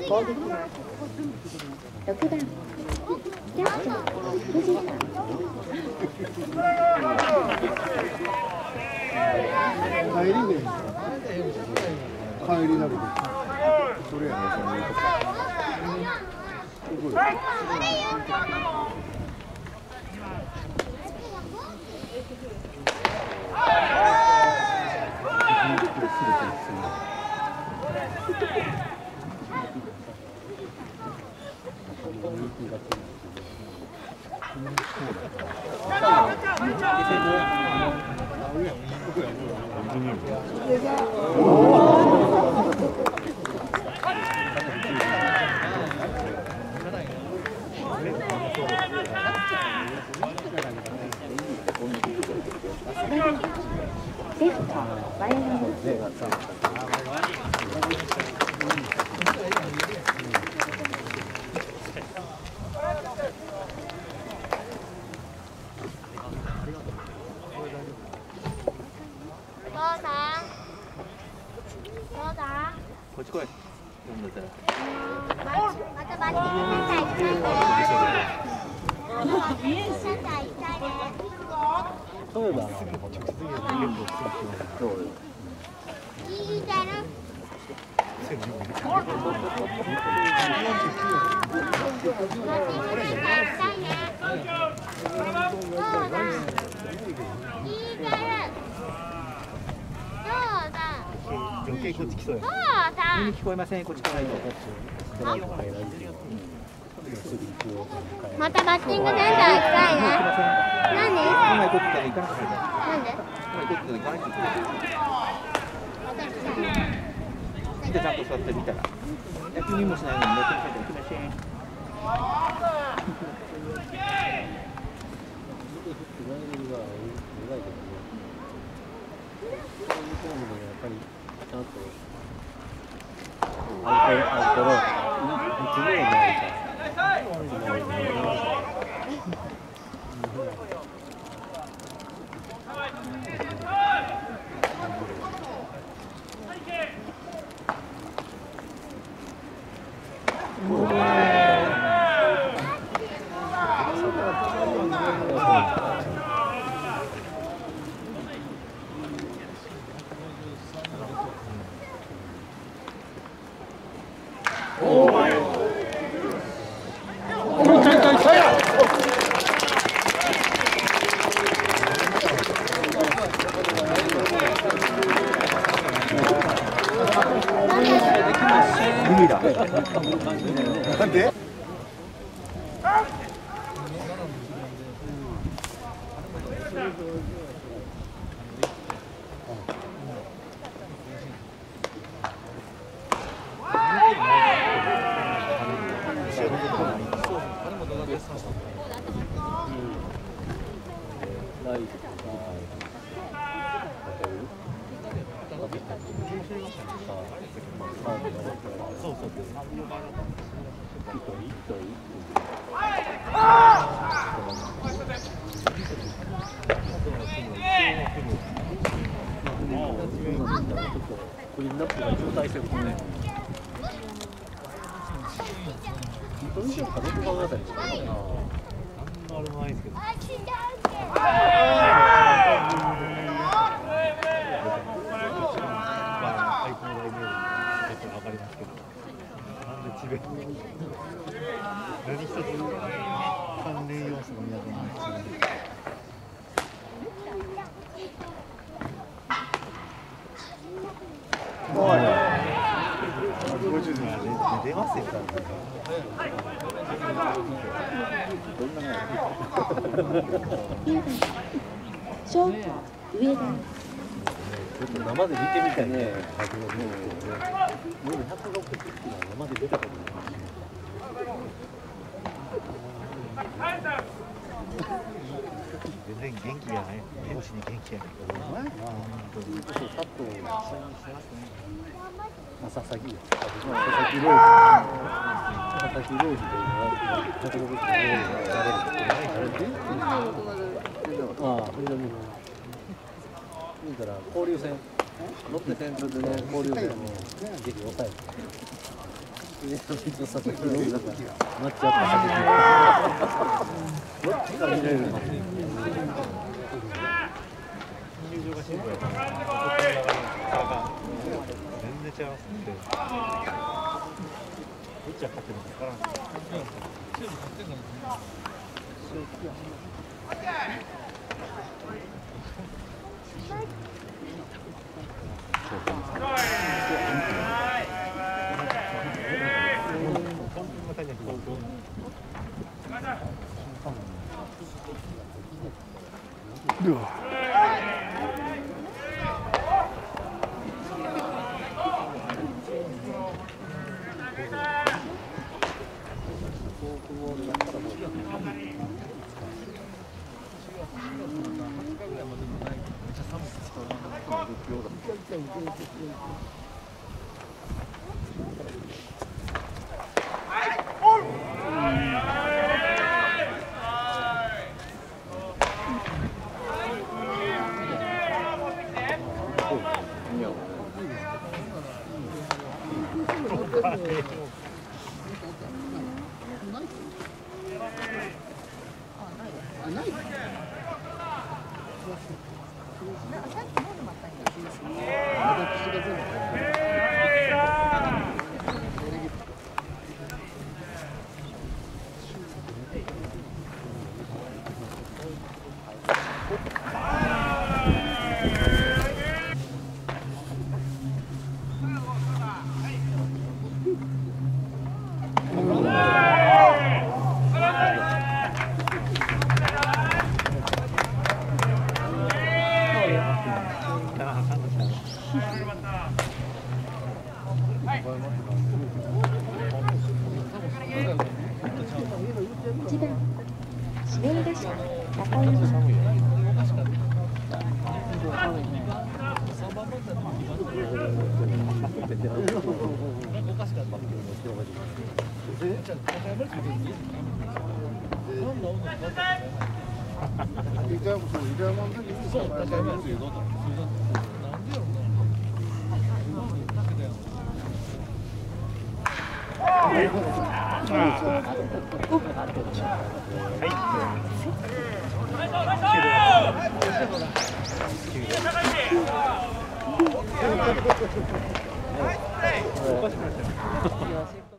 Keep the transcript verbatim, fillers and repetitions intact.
攻撃はろくばんキャッチャー藤田。 帰りで帰りなるでそれやねその言うことレフト前田。 こっち来い。読んでたら。 またバッティングセンター行きたいね。 例えば、直接そう。 いいだろ。 余計こっち来そうや。耳聞こえません。こっち来ないと。 またバッティングセンター行きたいね。何？ 今行こうって言ったら行かなかった。 なんで？ 今行こうって言ったら行かないって言って。ちゃんと座ってみたら。野球にもしないのに乗ってきて行きません。 アウトローなんで？クリーンナップが渋滞してるね。どうしようかろくばんあたりですかね。あんまりないですけど。何一つ関連要素が見当たらない。おい。ごじゅうで出ますよ。どんなの？ ショート上田。 ちょっと生で見てみたいね。もうひゃくろくじゅっキロ生で出たことない。全然元気がない。手押しに元気やねんけど。本当に。そう、カットを一緒にしますね。まあ、佐々木。佐々木朗希。佐々木朗希というのはひゃくろくじゅっキロでやれる。ああ、藤波。見たら交流戦。ロッテ戦でね、交流戦もぜひ抑えて。 佐々木朗希だからマッチアップさせてどっちが見れるの入場がシンプルやから全然違いますね。どっちが勝ってるのか分からん。 一番指名打者中山はい。